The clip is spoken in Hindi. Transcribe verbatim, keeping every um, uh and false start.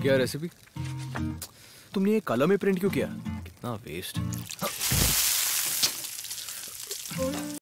क्या रेसिपी? तुमने ये कलम में प्रिंट क्यों किया? कितना वेस्ट।